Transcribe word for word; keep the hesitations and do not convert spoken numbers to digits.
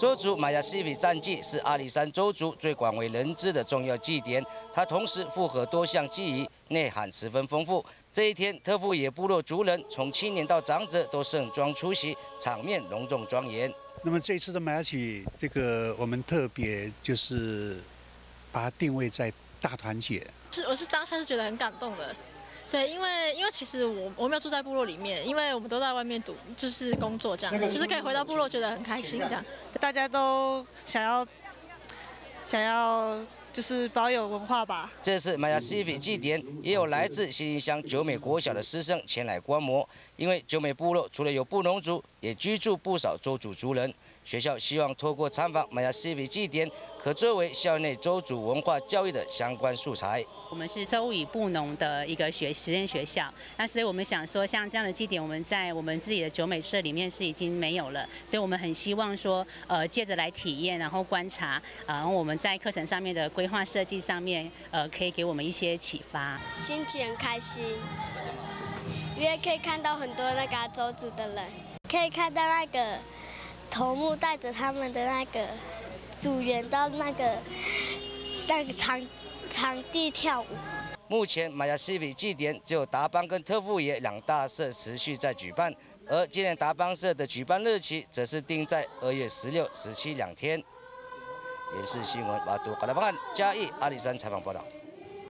州族玛雅西比战祭是阿里山州族最广为人知的重要祭典，它同时复合多项祭仪，内涵十分丰富。这一天，特富野部落族人从青年到长者都盛装出席，场面隆重庄严。 那么这次的玛雅喜，这个我们特别就是把它定位在大团结。 是，我是当下是觉得很感动的。 对，因为因为其实我我没有住在部落里面，因为我们都在外面读，就是工作这样，就是可以回到部落，觉得很开心这样。 大家都想要想要就是保有文化吧。 这次玛雅西比祭典也有来自新义乡九美国小的师生前来观摩，因为九美部落除了有布农族，也居住不少州族族人。学校希望透过参访玛雅西比祭典，可作为校内州族文化教育的相关素材。 我们是州语布农的一个学实验学校，那所以我们想说，像这样的祭典，我们在我们自己的九美社里面是已经没有了，所以我们很希望说，呃，借着来体验，然后观察，呃、然后我们在课程上面的规划设计上面，呃，可以给我们一些启发。 心情很开心，因为可以看到很多那个州族的人，可以看到那个头目带着他们的那个组员到那个那个场。 场地跳舞。 目前玛雅西比祭典只有达邦跟特富野两大社持续在举办，而今年达邦社的举办日期则是定在二月十六、十七两天。原视新闻马都卡拉邦嘉义阿里山采访报道。